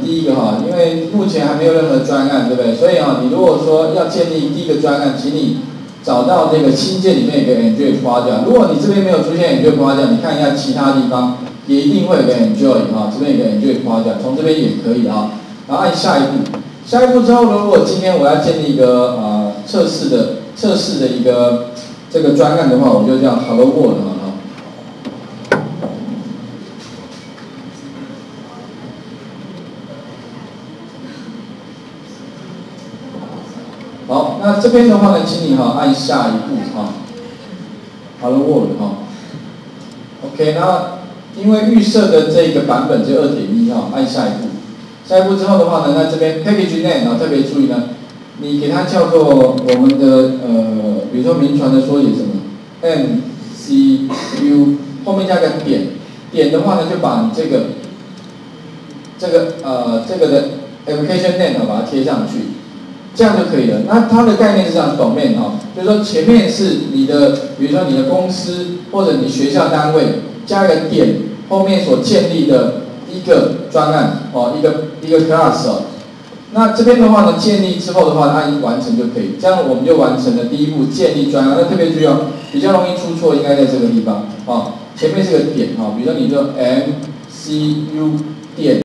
第一个哈，因为目前还没有任何专案，对不对？所以哈，你如果说要建立第一个专案，请你找到这个新建里面有个 Enjoy Project。如果你这边没有出现 Enjoy Project， 你看一下其他地方也一定会有个 Enjoy 哈，这边有个 Enjoy Project， 从这边也可以的哈。然后按下一步，下一步之后，如果今天我要建立一个测试的一个这个专案的话，我就叫 Hello World 哈。好，那这边的话呢，请你按下一步Hello World OK， 那因为预设的这个版本只有 2.1 按下一步。下一步之后的话呢，那这边 package name 特别注意呢，你给它叫做我们的比如说名传的缩写什么 MCU 后面加个点，点的话呢就把你这个的 application name 把它贴上去。这样就可以了。那它的概念是这样 ，domain 就是说前面是你的，比如说你的公司或者你学校单位，加一个点，后面所建立的一个专案一个 class 那这边的话呢，建立之后的话，按完成就可以。这样我们就完成了第一步建立专案。那特别注意比较容易出错应该在这个地方前面是个点比如说你就 MCU 点。